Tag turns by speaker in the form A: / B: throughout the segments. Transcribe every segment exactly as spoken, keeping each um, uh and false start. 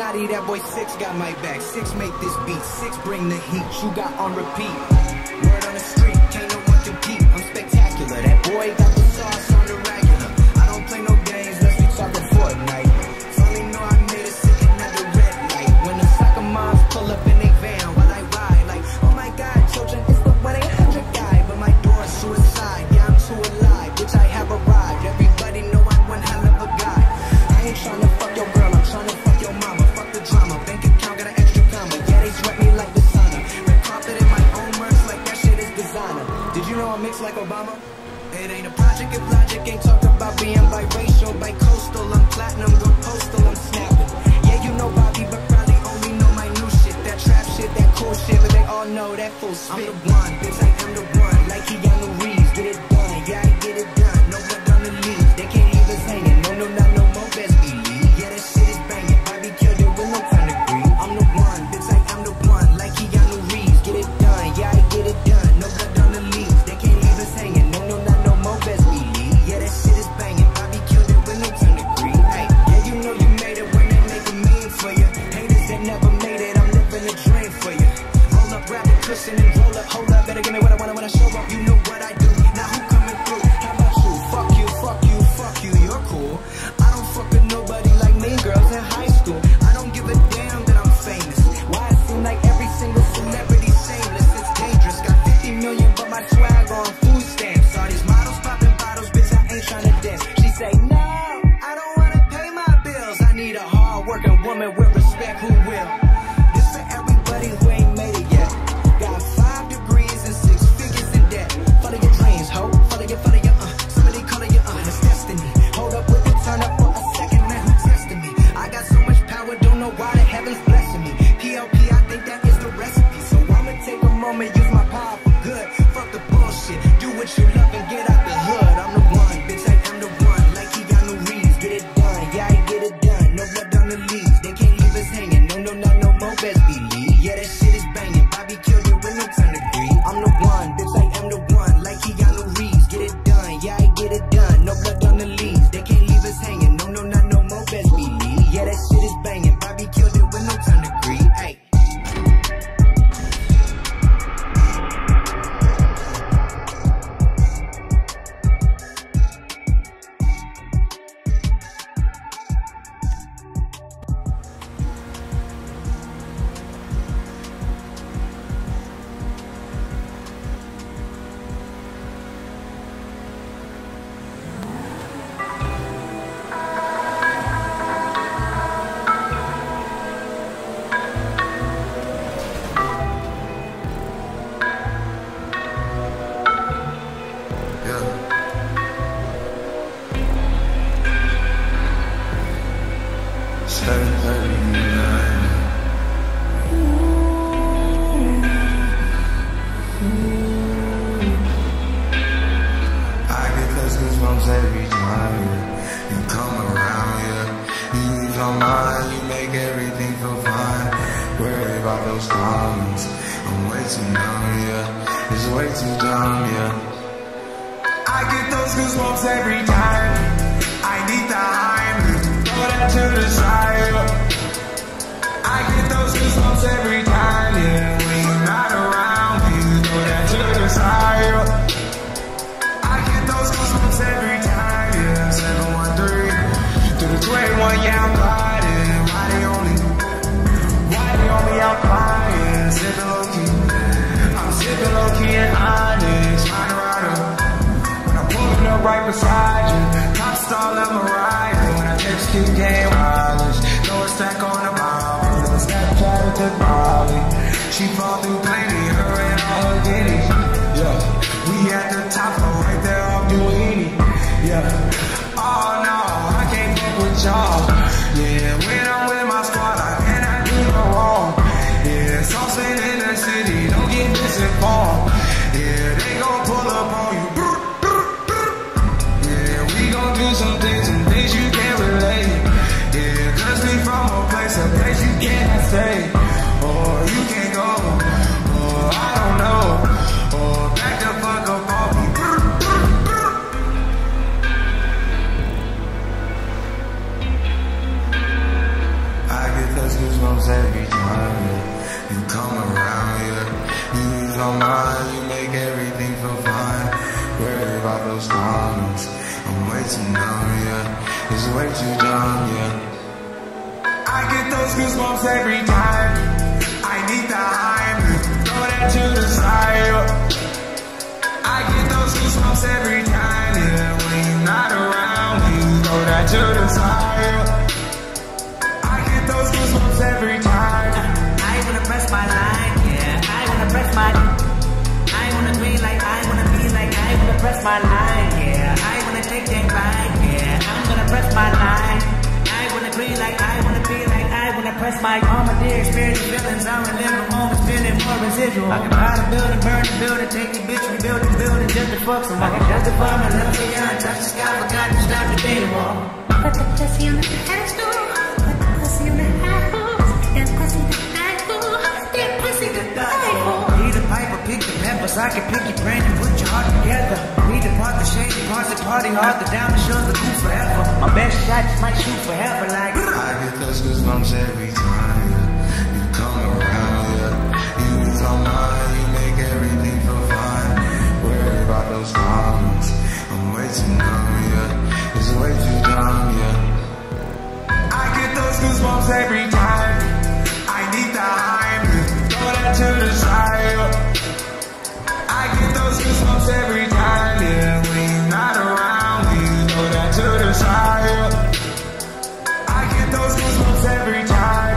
A: Illuminati, that boy Six got my back. Six make this beat, Six bring the heat. You got on repeat. Word on the street, can't no one compete. I'm spectacular. That boy got the sauce on the regular. I don't play no games, let's be talking Fortnite. Only know I made it sitting at the red light. When the soccer moms pull up in they van while I ride, like, oh my God, children, it's the one eight hundred guy. But my door's suicide, yeah, I'm too alive, bitch, I have arrived. Everybody know I'm one hell of a guy. I ain't tryna fuck your girl, I'm tryna fuck your mama. Fuck the drama, bank account got an extra comma. Yeah, they sweat me like the sauna. Red carpet in my own merch, like that shit is designer. Did you know I'm mixed like Obama? It ain't a project if logic ain't talk about being biracial, bi-coastal. I'm platinum, go postal, I'm snapping. Yeah, you know Bobby, but probably only know my new shit. That trap shit, that cool shit, but they all know that full spit. I'm the one, bitch, I am the one. Like Keanu Reeves, get it done, yeah, I get it done. No blood on the leaves, they can't leave us hanging. No, no, not no more, best believe. Yeah, that shit is banging. Bobby killed it with no time to grieve. I'm the one, bitch, I am the one. Like Keanu Reeves, get it done, yeah, I get it done. No blood on the leaves, they can't leave us hanging. No, no, not no more, best believe. Yeah, that shit is banging. Bobby killed it with no time to grieve. Hey, yeah, you know you made it when they make a meme for you. Haters that never made it, I'm living a dream for you. Roll up, grab a cushion and roll up, hold up. Better give me what I want when I show up. You know what I do. Now who coming through? How about you? Fuck you, fuck you, fuck you. You're cool. I don't fuck with nobody like me, girls in high school. I don't give a damn that I'm famous. Why it seem like every single celebrity shameless? It's dangerous. Got fifty million, but my swag on food stamps. All these models popping bottles, bitch, I ain't tryna dance. She say no, I don't wanna pay my bills. I need a hard-working woman with respect who will. This for everybody who ain't made it yet. Got five degrees and six figures in debt. Follow your dreams, ho. Follow your, follow your, uh. Somebody calling you, uh. It's destiny. Hold up with the turn up for a second, man. Who testing me? I got so much power, don't know why the heavens blessing me. P L P, I think that is the recipe. So I'ma take a moment, use my power for good. Fuck the bullshit. Do what you love and get out the hood. I'm the one, bitch, I am the one. Like Keanu Reeves, get it done. Yeah, I get it done. No blood on the leaves. They can't leave us hanging. No, no, not no more, best believe. Yeah, that shit is banging. Bobby killed it with no time to grieve. I'm the one, bitch, I am the one. Like Keanu Reeves, get it done. Yeah, I get it done. No blood on the leaves. They can't leave us hanging. No, no, not no more, best believe. Yeah, that shit is banging. Bobby killed it with no time to grieve. Hey.
B: Every time you come around, yeah, you lose your mind, you make everything feel fine. Worry about those comments, I'm way too young, yeah, it's way too dumb, yeah. I get those goosebumps every time, I need the Heimlich, throw that to the side. I get those goosebumps every time, yeah, when you're not around, you throw that to the side. I get those goosebumps every time, yeah, seven one three, through the twenty-one, yeah, I'm riding. Why they only, why they only out crying? Sipping low-key, I'm sipping low-key and honest. Ride around her, when I'm pulling up right beside you. Cops all of my riding, when I text you, game wireless. Throw a stack on the Bible, throw a Snapchat at the Bali. She fall through plenty, her and all her ditties, yeah. We at the top floor, right there off Duini, yeah. Oh no, I can't fuck with y'all. Yeah, when I'm with my squad, I cannot do no wrong. Yeah, saucing in the city, don't get misinformed. Yeah, they gon' pull up on you. Yeah, we gon' do some things, some things you can't relate. Yeah, cause we from a place, a place you cannot stay. Or you can't go, or I don't know. Or back the fuck up off me. I get those goosebumps every time, yeah. You come around, yeah. You lose my mind, you make everything feel fine. Worry about those comments, I'm way too numb, yeah. It's way too dumb, yeah. I get those goosebumps every time. I need the hype, throw that to the side, yeah. I get those goosebumps every time, yeah. When you're not around, you throw that to the side, yeah. I get those goosebumps every time.
A: I wanna press my line, yeah. I wanna press my. I wanna be like, I wanna be like, I wanna press my line, yeah. I wanna take that ride, yeah. I'm gonna press my line. I wanna be like, I wanna be like, I wanna press my. All my dear experience feelings, I'm reliving moments, feeling more residual. I can buy the building, burn the building, take the bitch, rebuild the building, just to fuck some. I can justify my love for young, touch the sky, forgot to stop the day wall.
C: Put the pussy on the pedestal, put the pussy on the high horse, that pussy to die for, that pussy to die for.
A: Need a pipe or pick the peppers, I can pick your brain and put your heart together. Need to part the shady parts that party hard, the down the shows the cool forever. My best shots might shoot forever like.
B: I get those goosebumps every time, yeah. You come around, yeah. You lose my mind, you make everything feel fine. Worry about those comments, I'm way too numb, yeah. It's way too dumb, yeah. I get those goosebumps every time. I need the hype, throw that to the side, yeah. I get those goosebumps every time, yeah. When you're not around, you throw that to the side, yeah. I get those goosebumps every time.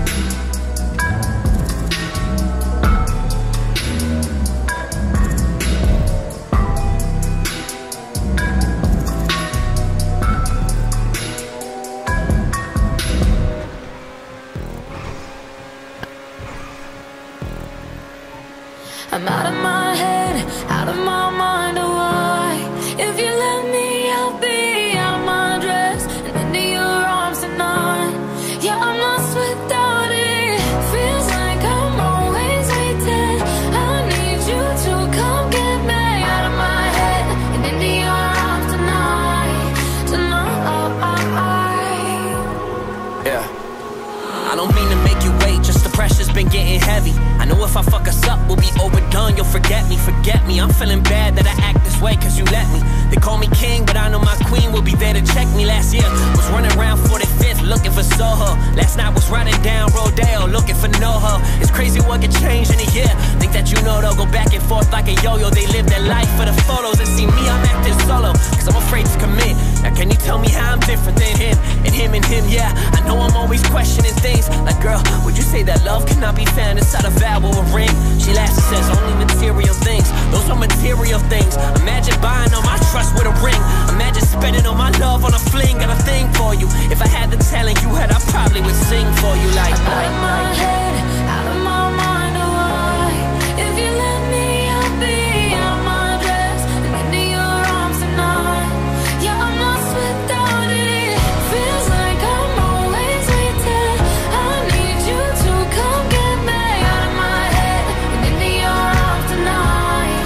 C: I'm out of my head, out of my mind, oh why? If you let me, I'll be out of my dress and into your arms tonight. Yeah, I'm lost without it. Feels like I'm always waiting. I need you to come get me out of my head and into your arms tonight. Tonight.
D: Yeah. I don't mean to make you wait, just the pressure's been getting heavy. I know if I fuck us up, we'll be overdone. You'll forget me, forget me. I'm feeling bad that I act this way, cause you let me. They call me king, but I know my queen will be there to check me. Last year, was running around forty-fifth, looking for Soho. Last night was riding down Rodeo, looking for NoHo. It's crazy what can change in a year. Think that you know they'll go back and forth like a yo-yo. They live their life for the photos and see me, I'm acting solo, cause I'm afraid to commit. Now can you tell me how I'm different than him? And him and him, yeah. I know I'm always questioning things. Like, girl, would you say that love cannot be found inside a vow or a ring? She laughs and says only material things. Those are material things. Imagine buying all my trust with a ring. Imagine spending all my love on a fling. Got a thing for you. If I had the talent you had, I probably would sing for you like.
C: I'm out of my head, out of my mind, oh why? If you let me, I'll be out of my dress and into your arms tonight. Yeah, I'm lost without it. Feels like I'm always waiting. I need you to come get me out of my head and into your arms tonight.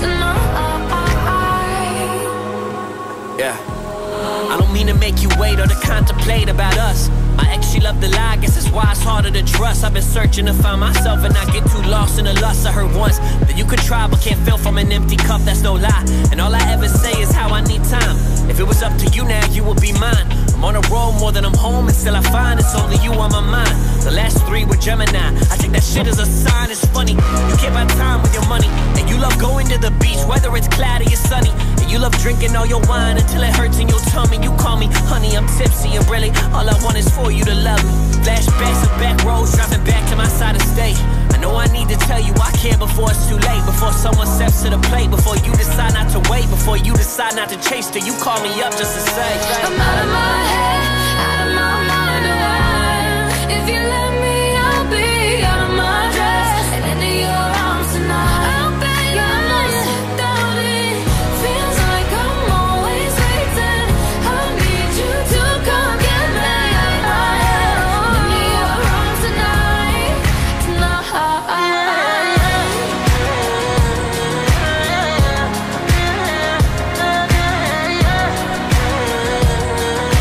C: Tonight.
D: Yeah. I don't mean to make you wait or to contemplate about us. My ex, she loved to lie, guess that's why it's harder to trust. I've been searching to find myself and I get too lost in the lust. I heard once that you could try but can't fill from an empty cup, that's no lie. And all I ever say is how I need time. If it was up to you now, you would be mine. I'm on a road more than I'm home, and still I find it's only you on my mind. The last three were Gemini, I take that shit as a sign. It's funny, you can't buy time with your money. And you love going to the beach, whether it's cloudy or sunny. And you love drinking all your wine until it hurts in your tummy. You call me honey, I'm tipsy, and really all I want is for you to love me. Flashbacks of back roads, driving back to my side of state. I know I need to tell you I care before it's too late. Before someone steps to the plate, before you decide not to wait, before you decide not to chase till you call me up just to say
C: I'm out of my head, out of my mind, oh why? If you let me, I'll be out of my dress and into your arms tonight. I'll be I'm lost without it. Feels like I'm always waiting. I need you to come get me out of my head and into your arms tonight. Tonight.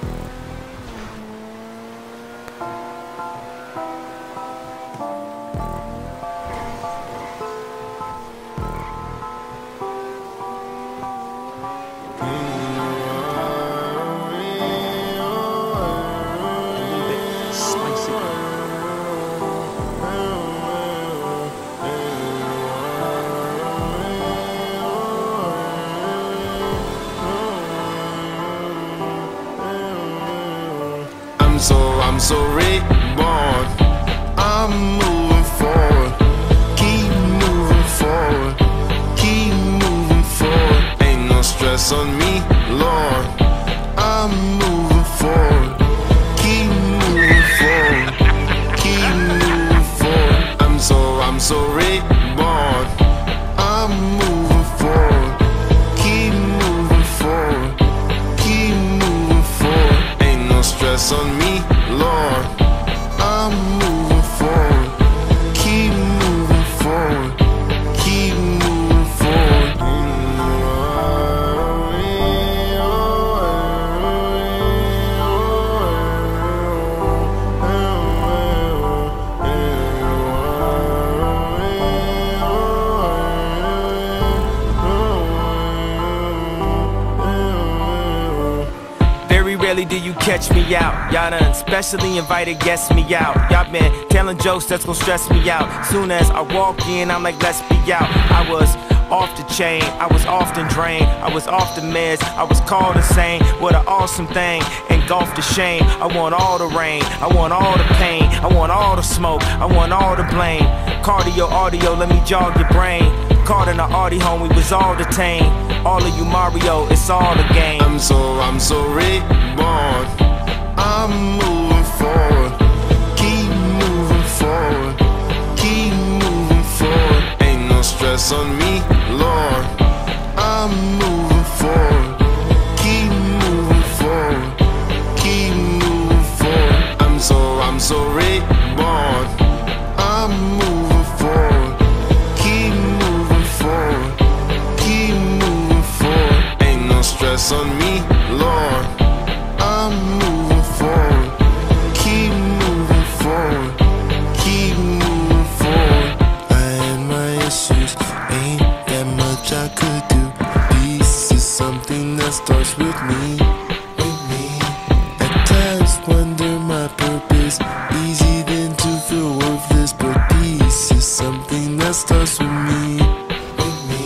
B: I'm so, I'm so reborn. I'm moving forward. Keep moving forward. Keep moving forward. Ain't no stress on me, Lord. I'm moving forward. Keep moving forward. Keep moving forward. I'm so, I'm so reborn. I'm moving forward. Keep moving forward. Keep moving forward. Ain't no stress on me, Lord. I'm moving forward. Keep moving forward. Keep moving forward.
D: Very rarely do you catch me out. Y'all done specially invited guests me out. Y'all been telling jokes that's gon' stress me out. Soon as I walk in, I'm like, let's be out. I was off the chain, I was often drained, I was off the meds, I was called insane. What an awesome thing, engulfed the shame. I want all the rain, I want all the pain, I want all the smoke, I want all the blame. Cardio, audio, let me jog your brain. Caught in the Audi home, we was all detained. All of you Mario, it's all a game.
B: I'm so, I'm so reborn. I'm moving forward. Keep moving forward. Keep moving forward. Ain't no stress on me, Lord. I'm moving forward. Keep moving forward. Keep moving forward. I'm so, I'm so reborn. I'm moving forward. Keep moving forward. Keep moving forward. Ain't no stress on me, Lord. I'm moving forward. Keep moving forward. Keep moving forward. I had my issues, ain't that much I could do. Peace is something that starts with me. With me. At times wonder my purpose. Easy then to feel worthless, but peace is something that starts with me. With me.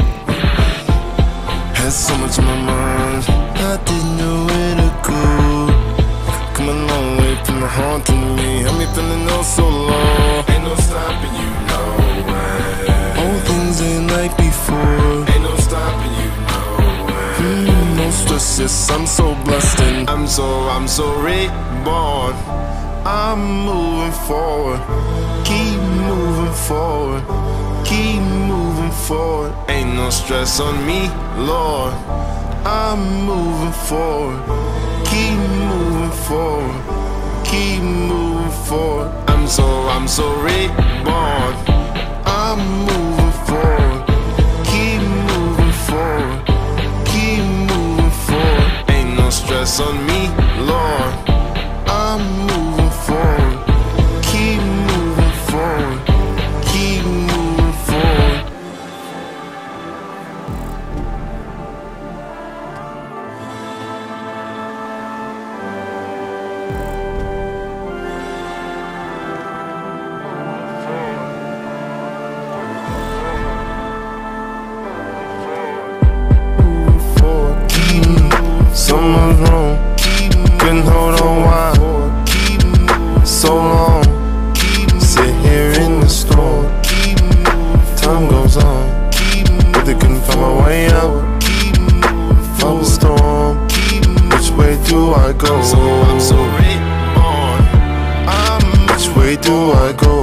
B: Had so much on my mind, I didn't know where to go. Come a long way from the haunting me. Had me feeling oh so low. Ain't no stopping you, no way. Old things ain't like before. Ain't no stopping you, no way. Mm, no stress, yes, I'm so blessed and I'm so, I'm so reborn. I'm moving forward. Keep moving forward. Keep moving forward. Ain't no stress on me, Lord. I'm moving forward. Keep moving forward. Keep moving forward. I'm so, I'm so reborn. I'm moving forward. Keep moving forward. Keep moving forward. Ain't no stress on me, Lord. I'm moving forward. Keep moving forward. Keep moving forward. Someone's wrong, couldn't hold on why so long. Sit here in the store, time goes on, but they couldn't find my way out of the storm. Which way do I go? So I'm so reborn. I'm which way do I go?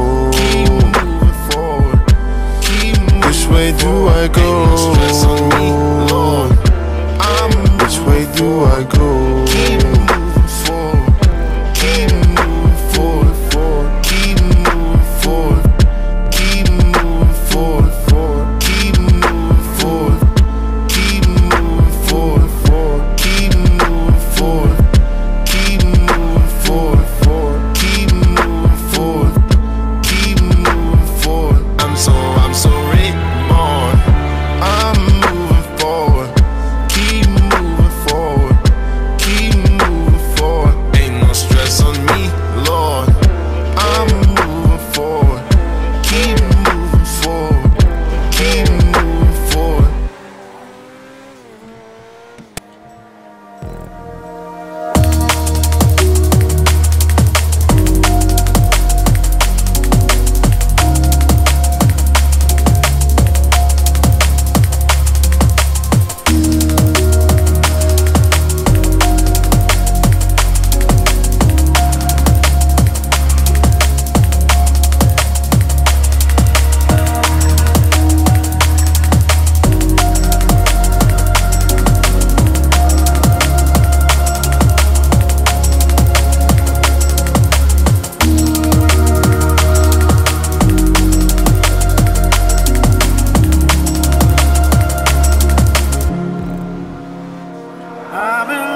B: Which way do I go? Stress on me, Lord. Which way do I go? Keep moving forward. Keep moving forward. Forward. Keep moving forward. Keep moving forward. Forward. Keep moving forward. Keep moving forward. Forward. Keep moving forward.
E: I've been